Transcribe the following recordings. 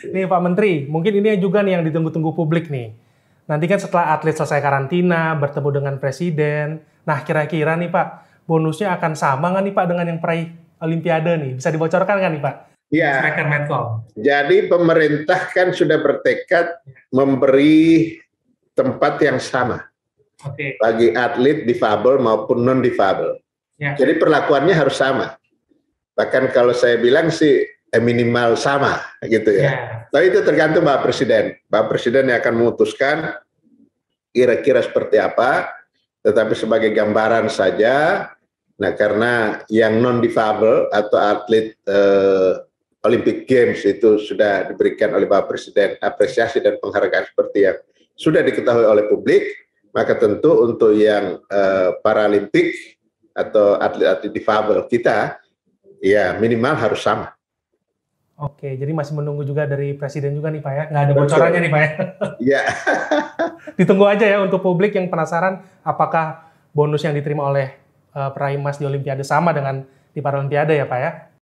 Nih Pak Menteri, mungkin ini juga nih yang ditunggu-tunggu publik nih. Nanti kan setelah atlet selesai karantina, bertemu dengan presiden. Nah kira-kira nih Pak, bonusnya akan sama nggak nih Pak dengan yang peraih Olimpiade nih? Bisa dibocorkan nggak nih Pak? Ya, Striker Medcom. jadi pemerintah kan sudah bertekad memberi tempat yang sama bagi atlet difabel maupun non difabel. Jadi perlakuannya harus sama. Bahkan kalau saya bilang sih minimal sama gitu ya. Tapi itu tergantung Pak Presiden. Pak Presiden yang akan memutuskan kira-kira seperti apa. Tetapi sebagai gambaran saja, nah karena yang non difabel atau atlet Olympic Games itu sudah diberikan oleh Bapak Presiden apresiasi dan penghargaan seperti yang sudah diketahui oleh publik, maka tentu untuk yang Paralimpik atau atlet-atlet difabel kita, ya minimal harus sama. Oke, jadi masih menunggu juga dari Presiden juga nih Pak ya? Nggak ada bocorannya nih Pak ya? Iya. Ditunggu aja ya untuk publik yang penasaran apakah bonus yang diterima oleh peraih emas di Olimpiade sama dengan di Paralimpiade ya Pak ya?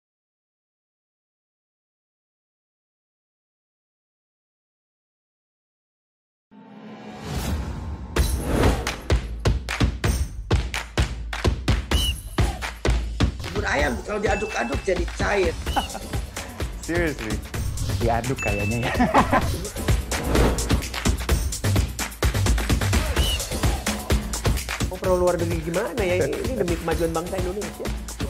Bubur ayam kalau diaduk-aduk jadi cair. Seriously, diaduk kayaknya ya. Mau pro luar negeri gimana ya? Ini demi kemajuan bangsa Indonesia.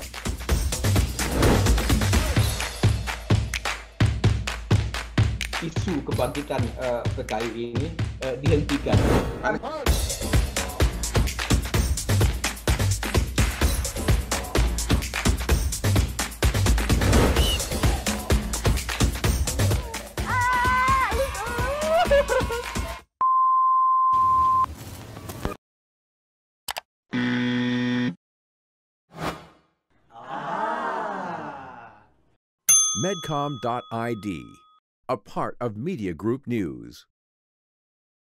Isu kebangkitan PKI ini dihentikan. Medcom.id, a part of Media Group News.